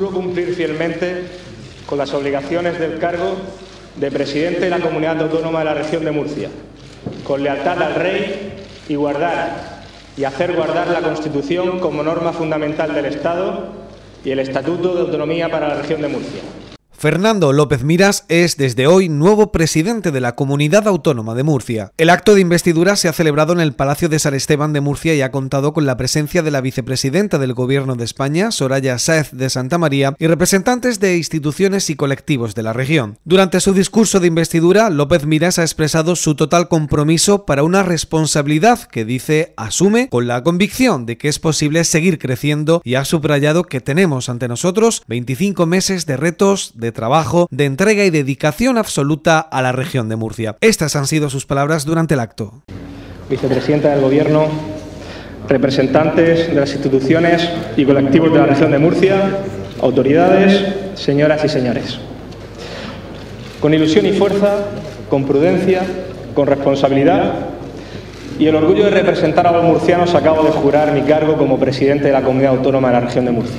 Juro cumplir fielmente con las obligaciones del cargo de presidente de la Comunidad Autónoma de la Región de Murcia, con lealtad al Rey y guardar y hacer guardar la Constitución como norma fundamental del Estado y el Estatuto de Autonomía para la Región de Murcia. Fernando López Miras es desde hoy nuevo presidente de la Comunidad Autónoma de Murcia. El acto de investidura se ha celebrado en el Palacio de San Esteban de Murcia y ha contado con la presencia de la vicepresidenta del Gobierno de España, Soraya Sáez de Santamaría, y representantes de instituciones y colectivos de la región. Durante su discurso de investidura, López Miras ha expresado su total compromiso para una responsabilidad que, dice, asume con la convicción de que es posible seguir creciendo, y ha subrayado que tenemos ante nosotros 25 meses de retos, de trabajo, de entrega y dedicación absoluta a la región de Murcia. Estas han sido sus palabras durante el acto. Vicepresidenta del Gobierno, representantes de las instituciones y colectivos de la región de Murcia, autoridades, señoras y señores. Con ilusión y fuerza, con prudencia, con responsabilidad y el orgullo de representar a los murcianos, acabo de jurar mi cargo como presidente de la Comunidad Autónoma de la región de Murcia.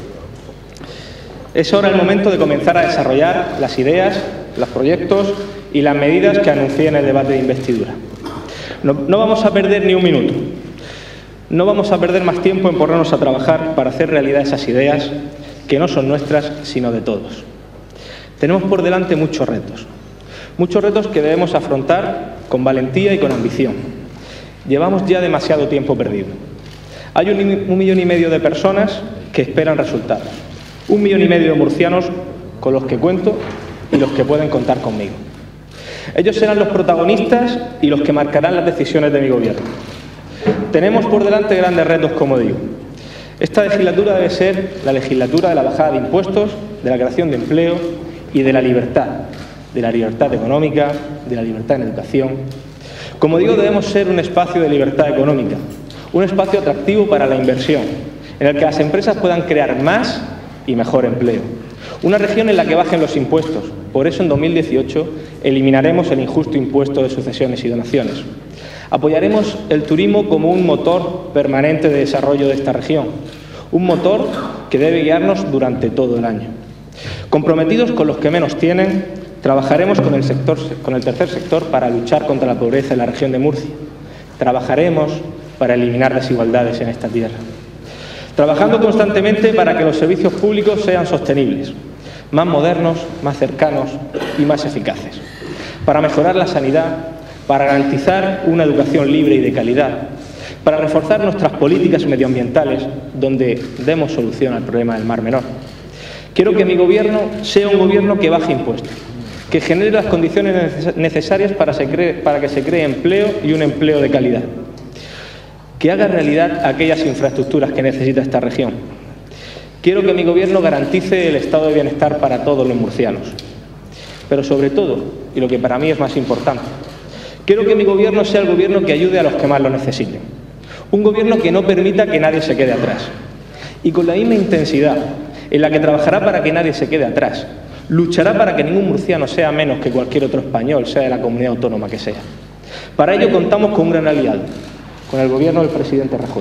Es ahora el momento de comenzar a desarrollar las ideas, los proyectos y las medidas que anuncié en el debate de investidura. No vamos a perder ni un minuto. No vamos a perder más tiempo en ponernos a trabajar para hacer realidad esas ideas que no son nuestras, sino de todos. Tenemos por delante muchos retos que debemos afrontar con valentía y con ambición. Llevamos ya demasiado tiempo perdido. Hay 1,5 millones de personas que esperan resultados. 1,5 millones de murcianos con los que cuento y los que pueden contar conmigo. Ellos serán los protagonistas y los que marcarán las decisiones de mi gobierno. Tenemos por delante grandes retos, como digo. Esta legislatura debe ser la legislatura de la bajada de impuestos, de la creación de empleo y de la libertad económica, de la libertad en educación. Como digo, debemos ser un espacio de libertad económica, un espacio atractivo para la inversión, en el que las empresas puedan crear más y mejor empleo. Una región en la que bajen los impuestos. Por eso en 2018 eliminaremos el injusto impuesto de sucesiones y donaciones. Apoyaremos el turismo como un motor permanente de desarrollo de esta región. Un motor que debe guiarnos durante todo el año. Comprometidos con los que menos tienen, trabajaremos con el tercer sector para luchar contra la pobreza en la región de Murcia. Trabajaremos para eliminar desigualdades en esta tierra. Trabajando constantemente para que los servicios públicos sean sostenibles, más modernos, más cercanos y más eficaces. Para mejorar la sanidad, para garantizar una educación libre y de calidad, para reforzar nuestras políticas medioambientales, donde demos solución al problema del Mar Menor. Quiero que mi gobierno sea un gobierno que baje impuestos, que genere las condiciones necesarias para que se cree empleo y un empleo de calidad. Que haga realidad aquellas infraestructuras que necesita esta región. Quiero que mi gobierno garantice el estado de bienestar para todos los murcianos. Pero sobre todo, y lo que para mí es más importante, quiero que mi gobierno sea el gobierno que ayude a los que más lo necesiten. Un gobierno que no permita que nadie se quede atrás. Y con la misma intensidad en la que trabajará para que nadie se quede atrás, luchará para que ningún murciano sea menos que cualquier otro español, sea de la comunidad autónoma que sea. Para ello contamos con un gran aliado, con el gobierno del presidente Rajoy.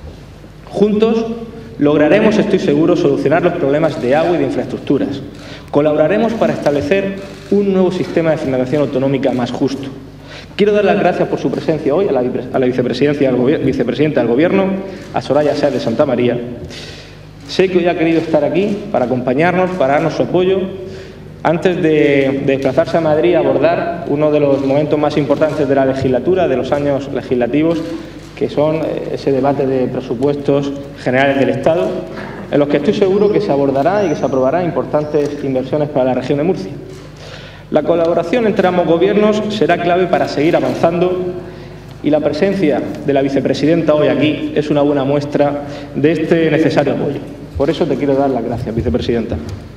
Juntos lograremos, estoy seguro, solucionar los problemas de agua y de infraestructuras. Colaboraremos para establecer un nuevo sistema de financiación autonómica más justo. Quiero dar las gracias por su presencia hoy a la vicepresidenta del Gobierno, a Soraya Sáez de Santamaría. Sé que hoy ha querido estar aquí para acompañarnos, para darnos su apoyo, antes de desplazarse a Madrid a abordar uno de los momentos más importantes de la legislatura, de los años legislativos, que son ese debate de presupuestos generales del Estado, en los que estoy seguro que se abordará y que se aprobarán importantes inversiones para la región de Murcia. La colaboración entre ambos gobiernos será clave para seguir avanzando y la presencia de la vicepresidenta hoy aquí es una buena muestra de este necesario apoyo. Por eso te quiero dar las gracias, vicepresidenta.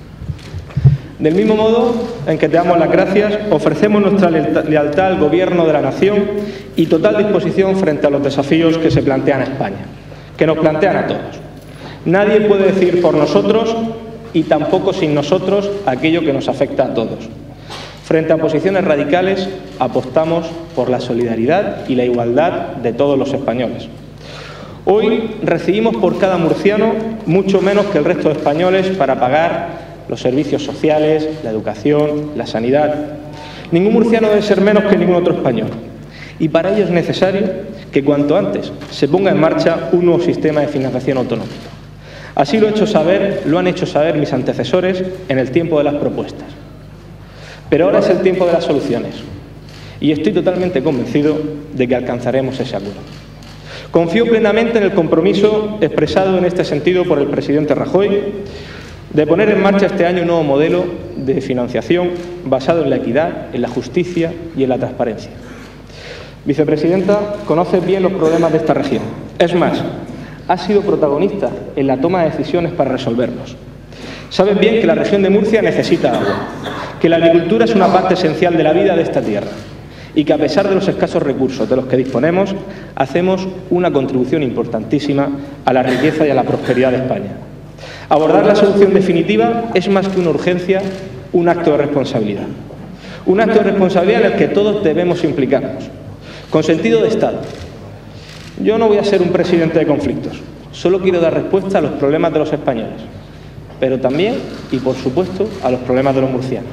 Del mismo modo en que te damos las gracias, ofrecemos nuestra lealtad al Gobierno de la Nación y total disposición frente a los desafíos que se plantean a España, que nos plantean a todos. Nadie puede decir por nosotros y tampoco sin nosotros aquello que nos afecta a todos. Frente a posiciones radicales, apostamos por la solidaridad y la igualdad de todos los españoles. Hoy recibimos por cada murciano mucho menos que el resto de españoles para pagar los servicios sociales, la educación, la sanidad. Ningún murciano debe ser menos que ningún otro español. Y para ello es necesario que cuanto antes se ponga en marcha un nuevo sistema de financiación autonómico. Así lo han hecho saber mis antecesores en el tiempo de las propuestas. Pero ahora es el tiempo de las soluciones. Y estoy totalmente convencido de que alcanzaremos ese acuerdo. Confío plenamente en el compromiso expresado en este sentido por el presidente Rajoy de poner en marcha este año un nuevo modelo de financiación basado en la equidad, en la justicia y en la transparencia. Vicepresidenta, conoce bien los problemas de esta región. Es más, ha sido protagonista en la toma de decisiones para resolverlos. Saben bien que la región de Murcia necesita agua, que la agricultura es una parte esencial de la vida de esta tierra y que a pesar de los escasos recursos de los que disponemos, hacemos una contribución importantísima a la riqueza y a la prosperidad de España. Abordar la solución definitiva es más que una urgencia, un acto de responsabilidad. Un acto de responsabilidad en el que todos debemos implicarnos, con sentido de Estado. Yo no voy a ser un presidente de conflictos, solo quiero dar respuesta a los problemas de los españoles, pero también, y por supuesto, a los problemas de los murcianos.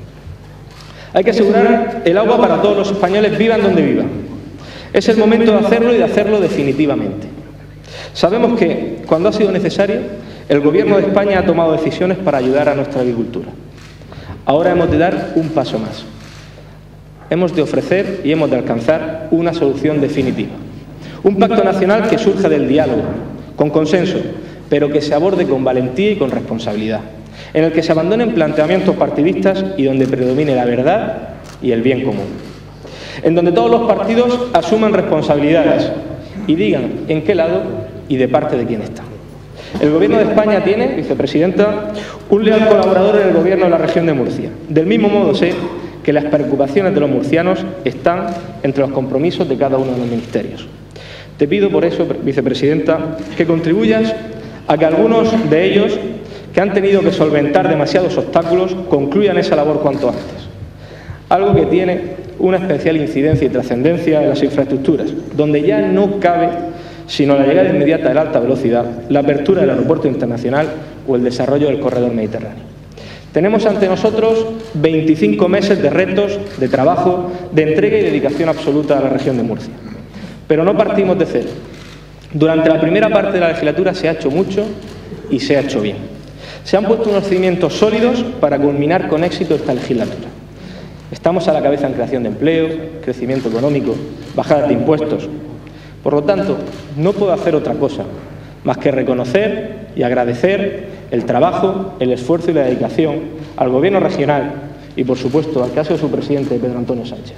Hay que asegurar el agua para todos los españoles, vivan donde vivan. Es el momento de hacerlo y de hacerlo definitivamente. Sabemos que, cuando ha sido necesario, el Gobierno de España ha tomado decisiones para ayudar a nuestra agricultura. Ahora hemos de dar un paso más. Hemos de ofrecer y hemos de alcanzar una solución definitiva. Un pacto nacional que surja del diálogo, con consenso, pero que se aborde con valentía y con responsabilidad, en el que se abandonen planteamientos partidistas y donde predomine la verdad y el bien común. En donde todos los partidos asuman responsabilidades y digan en qué lado y de parte de quién están. El Gobierno de España tiene, Vicepresidenta, un leal colaborador en el Gobierno de la región de Murcia. Del mismo modo sé que las preocupaciones de los murcianos están entre los compromisos de cada uno de los ministerios. Te pido por eso, Vicepresidenta, que contribuyas a que algunos de ellos, que han tenido que solventar demasiados obstáculos, concluyan esa labor cuanto antes. Algo que tiene una especial incidencia y trascendencia en las infraestructuras, donde ya no cabe sino la llegada inmediata de la alta velocidad, la apertura del aeropuerto internacional o el desarrollo del corredor mediterráneo. Tenemos ante nosotros 25 meses de retos, de trabajo, de entrega y dedicación absoluta a la región de Murcia. Pero no partimos de cero. Durante la primera parte de la legislatura se ha hecho mucho y se ha hecho bien. Se han puesto unos cimientos sólidos para culminar con éxito esta legislatura. Estamos a la cabeza en creación de empleo, crecimiento económico, bajadas de impuestos. Por lo tanto, no puedo hacer otra cosa más que reconocer y agradecer el trabajo, el esfuerzo y la dedicación al Gobierno regional y, por supuesto, al caso de su presidente, Pedro Antonio Sánchez.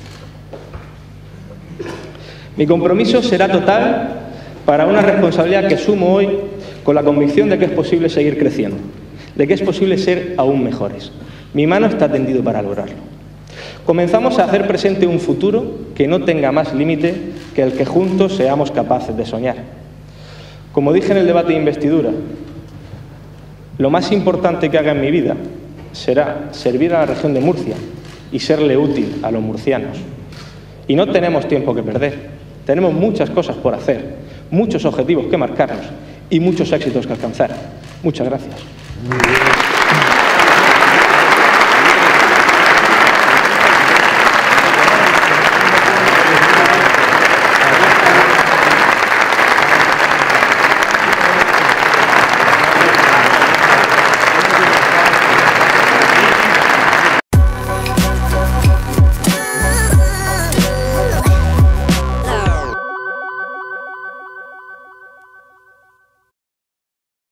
Mi compromiso será total para una responsabilidad que asumo hoy con la convicción de que es posible seguir creciendo, de que es posible ser aún mejores. Mi mano está tendida para lograrlo. Comenzamos a hacer presente un futuro que no tenga más límite que el que juntos seamos capaces de soñar. Como dije en el debate de investidura, lo más importante que haga en mi vida será servir a la región de Murcia y serle útil a los murcianos. Y no tenemos tiempo que perder. Tenemos muchas cosas por hacer, muchos objetivos que marcarnos y muchos éxitos que alcanzar. Muchas gracias.